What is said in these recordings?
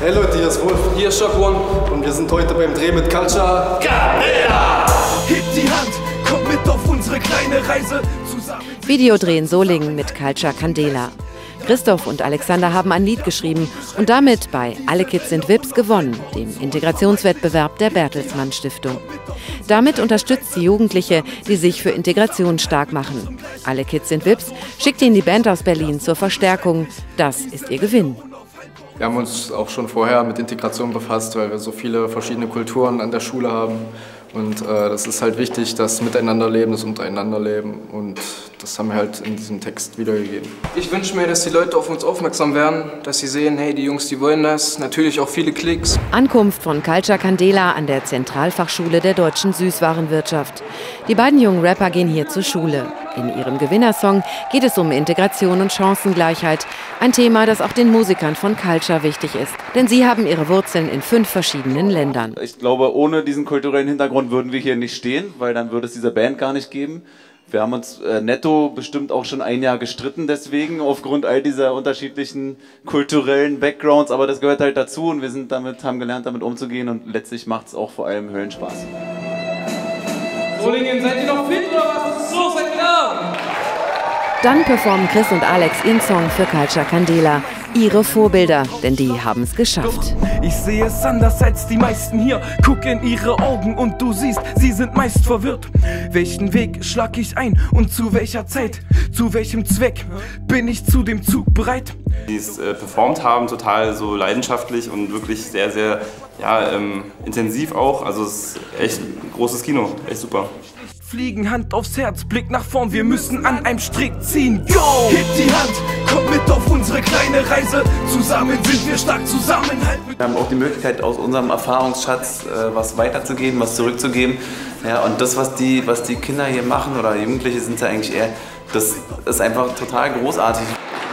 Hey Leute, hier ist Wolf. Hier ist Shock One. Und wir sind heute beim Dreh mit Culture Candela. Hebt die Hand, kommt mit auf unsere kleine Reise zusammen. Videodreh in Solingen mit Culture Candela. Christoph und Alexander haben ein Lied geschrieben und damit bei Alle Kids sind Vips gewonnen, dem Integrationswettbewerb der Bertelsmann Stiftung. Damit unterstützt sie Jugendliche, die sich für Integration stark machen. Alle Kids sind Vips schickt ihnen die Band aus Berlin zur Verstärkung. Das ist ihr Gewinn. Wir haben uns auch schon vorher mit Integration befasst, weil wir so viele verschiedene Kulturen an der Schule haben. Und das ist halt wichtig, das Miteinanderleben, das Untereinanderleben. Und das haben wir halt in diesem Text wiedergegeben. Ich wünsche mir, dass die Leute auf uns aufmerksam werden, dass sie sehen, hey, die Jungs, die wollen das. Natürlich auch viele Klicks. Ankunft von Culture Candela an der Zentralfachschule der deutschen Süßwarenwirtschaft. Die beiden jungen Rapper gehen hier zur Schule. In ihrem Gewinnersong geht es um Integration und Chancengleichheit. Ein Thema, das auch den Musikern von Culture wichtig ist. Denn sie haben ihre Wurzeln in 5 verschiedenen Ländern. Ich glaube, ohne diesen kulturellen Hintergrund würden wir hier nicht stehen, weil dann würde es diese Band gar nicht geben. Wir haben uns netto bestimmt auch schon ein Jahr gestritten deswegen, aufgrund all dieser unterschiedlichen kulturellen Backgrounds. Aber das gehört halt dazu und wir haben gelernt, damit umzugehen und letztlich macht es auch vor allem Höllenspaß. Solingen, seid ihr noch fit oder was ist los? Seid ihr da? Dann performen Chris und Alex ihren Song für Culture Candela. Ihre Vorbilder, denn die haben es geschafft. Ich sehe es anders als die meisten hier. Guck in ihre Augen und du siehst, sie sind meist verwirrt. Welchen Weg schlag ich ein und zu welcher Zeit? Zu welchem Zweck bin ich zu dem Zug bereit? Die es performt haben, total so leidenschaftlich und wirklich sehr, sehr intensiv auch. Also es ist echt ein großes Kino, echt super. Fliegen, Hand aufs Herz, Blick nach vorn, wir müssen an einem Strick ziehen. Go! Hebt die Hand, kommt mit auf unsere kleine Reise. Zusammen sind wir stark, zusammenhalten. Wir haben auch die Möglichkeit, aus unserem Erfahrungsschatz was weiterzugeben, was zurückzugeben. Ja, und das, was die Kinder hier machen, oder Jugendliche sind ja eigentlich eher, das ist einfach total großartig.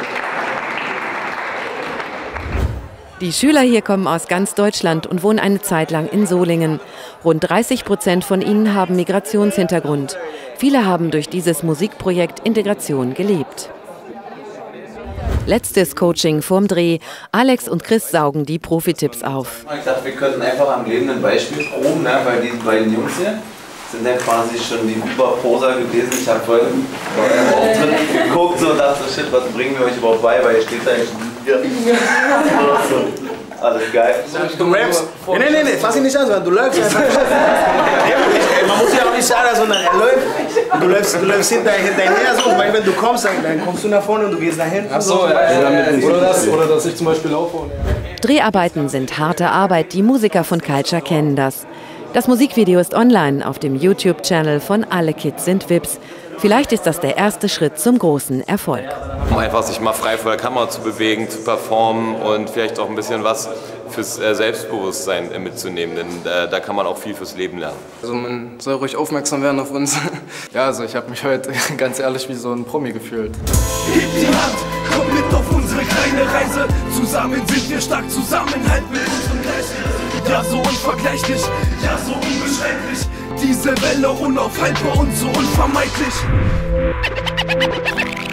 Die Schüler hier kommen aus ganz Deutschland und wohnen eine Zeit lang in Solingen. Rund 30% von ihnen haben Migrationshintergrund. Viele haben durch dieses Musikprojekt Integration gelebt. Letztes Coaching vorm Dreh. Alex und Chris saugen die Profitipps auf. Ich dachte, wir könnten einfach am lebenden Beispiel proben, ne? Weil die beiden Jungs hier sind ja quasi schon die Überproser gewesen. Ich habe vorhin bei eurem Auftritt geguckt und dachte, shit, was bringen wir euch überhaupt bei, weil ihr steht da eigentlich hier. Alles geil. Du rappst. Nee, fass ihn nicht an, sondern du läufst einfach. Man muss ja auch nicht sagen, sondern er läuft. Du läufst hinterher so. Und wenn du kommst, dann kommst du nach vorne und du gehst nach hinten. Ach so, oder dass ich zum Beispiel laufe. Dreharbeiten sind harte Arbeit. Die Musiker von Culture kennen das. Das Musikvideo ist online auf dem YouTube-Channel von Alle Kids sind Vips. Vielleicht ist das der erste Schritt zum großen Erfolg. Um einfach sich mal frei vor der Kamera zu bewegen, zu performen und vielleicht auch ein bisschen was fürs Selbstbewusstsein mitzunehmen, denn da kann man auch viel fürs Leben lernen. Also man soll ruhig aufmerksam werden auf uns. Ja, also ich habe mich heute ganz ehrlich wie so ein Promi gefühlt. Hebt die Hand, kommt mit auf unsere kleine Reise. Zusammen sind wir stark, zusammenhalten mit unseren Gleichen. Ja, so unvergleichlich, ja, so unbeschreiblich. Diese Welle unaufhaltbar und so unvermeidlich.